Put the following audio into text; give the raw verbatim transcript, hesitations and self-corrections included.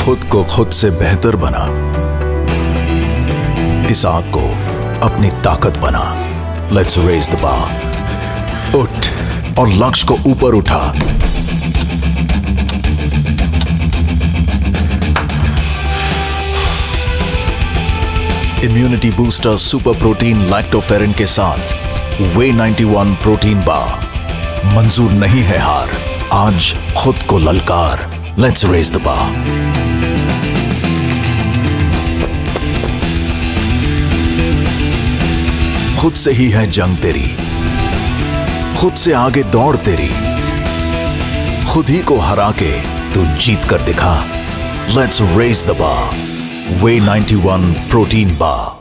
खुद को खुद से बेहतर बना। इस आग को अपनी ताकत बना। Let's raise the bar. उठ और लक्ष्य को ऊपर उठा। Immunity booster super protein lactoferrin के साथ way ninety one protein bar. मंजूर नहीं है हार, आज खुद को ललकार। Let's raise the bar. खुद से ही है जंग तेरी, खुद से आगे दौड़ तेरी। खुद ही को हरा के तू जीत कर दिखा। Let's raise the bar. Way ninety one protein bar.